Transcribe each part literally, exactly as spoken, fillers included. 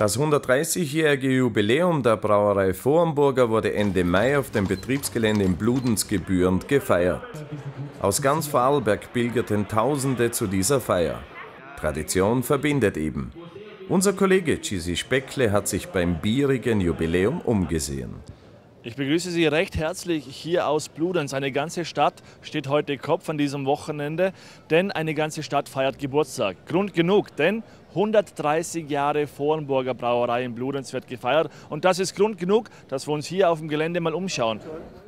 Das hundertdreißigjährige Jubiläum der Brauerei Vorarlberger wurde Ende Mai auf dem Betriebsgelände in Bludenz gebührend gefeiert. Aus ganz Vorarlberg pilgerten Tausende zu dieser Feier. Tradition verbindet eben. Unser Kollege Gissi Speckle hat sich beim bierigen Jubiläum umgesehen. Ich begrüße Sie recht herzlich hier aus Bludenz. Eine ganze Stadt steht heute Kopf an diesem Wochenende, denn eine ganze Stadt feiert Geburtstag. Grund genug, denn hundertdreißig Jahre Vorarlberger Brauerei in Bludenz wird gefeiert. Und das ist Grund genug, dass wir uns hier auf dem Gelände mal umschauen.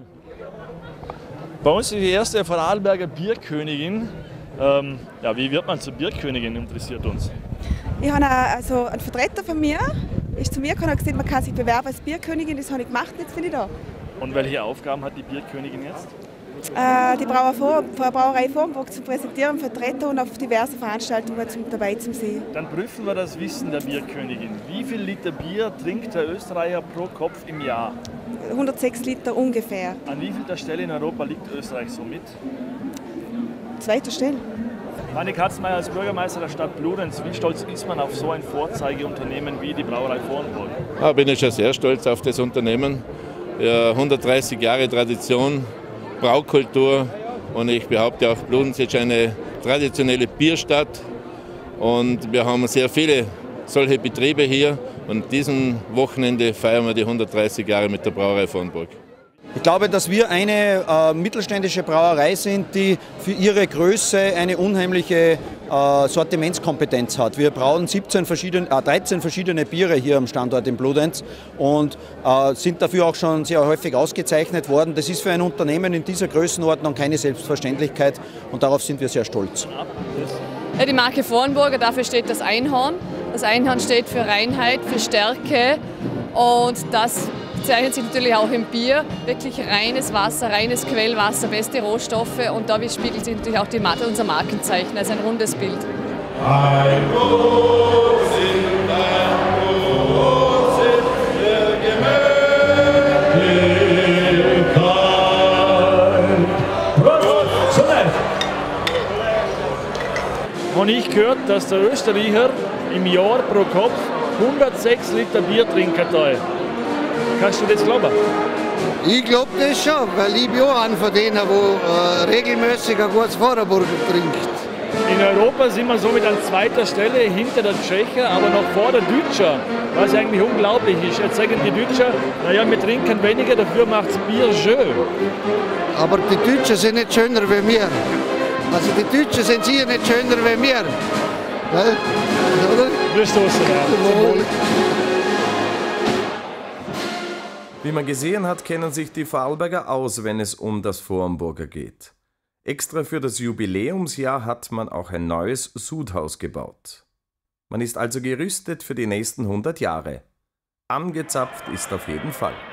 Bei uns ist die erste Vorarlberger Bierkönigin. Ähm, ja, wie wird man zur Bierkönigin, interessiert uns. Ich habe also einen Vertreter von mir, ist zu mir gekommen und gesagt, man kann sich bewerben als Bierkönigin, das habe ich gemacht, jetzt bin ich da. Und welche Aufgaben hat die Bierkönigin jetzt? Äh, die Brauer vor, Brauerei Vorarlberg zu präsentieren, Vertreter und auf diverse Veranstaltungen zum, dabei zu sein. Dann prüfen wir das Wissen der Bierkönigin. Wie viel Liter Bier trinkt der Österreicher pro Kopf im Jahr? hundertsechs Liter ungefähr. An wie vielter Stelle in Europa liegt Österreich somit? Zweiter Stelle. Hanni Katzenmeier als Bürgermeister der Stadt Bludenz, wie stolz ist man auf so ein Vorzeigeunternehmen wie die Brauerei Vorarlberg? Ja, bin ich schon sehr stolz auf das Unternehmen. Ja, hundertdreißig Jahre Tradition, Braukultur, und ich behaupte auch, Bludenz ist eine traditionelle Bierstadt und wir haben sehr viele solche Betriebe hier, und diesem Wochenende feiern wir die hundertdreißig Jahre mit der Brauerei Vorarlberg. Ich glaube, dass wir eine äh, mittelständische Brauerei sind, die für ihre Größe eine unheimliche äh, Sortimentskompetenz hat. Wir brauen siebzehn verschiedene, äh, dreizehn verschiedene Biere hier am Standort in Bludenz und äh, sind dafür auch schon sehr häufig ausgezeichnet worden. Das ist für ein Unternehmen in dieser Größenordnung keine Selbstverständlichkeit, und darauf sind wir sehr stolz. Ja, die Marke Vorarlberger, dafür steht das Einhorn. Das Einhorn steht für Reinheit, für Stärke, und das zeichnet sich natürlich auch im Bier. Wirklich reines Wasser, reines Quellwasser, beste Rohstoffe, und da spiegelt sich natürlich auch die, unser Markenzeichen als ein rundes Bild. Ein Gruß in ein Gruß in der Gemütlichkeit. Habe ich gehört, dass der Österreicher im Jahr pro Kopf hundertsechs Liter Bier trinken soll. Kannst du das glauben? Ich glaube das schon, weil ich bin auch einer von denen, der äh, regelmäßig ein gutes Vorarlberger trinkt. In Europa sind wir somit an zweiter Stelle hinter der Tschechen, aber noch vor der Deutscher, was eigentlich unglaublich ist. Jetzt sagen die Deutscher, naja, wir trinken weniger, dafür macht das Bier schön. Aber die Deutschen sind nicht schöner wie wir. Also die Deutschen sind sicher nicht schöner wie wir. Weil, oder? Wir stoßen, ja. Wie man gesehen hat, kennen sich die Vorarlberger aus, wenn es um das Vorarlberger geht. Extra für das Jubiläumsjahr hat man auch ein neues Sudhaus gebaut. Man ist also gerüstet für die nächsten hundert Jahre. Angezapft ist auf jeden Fall.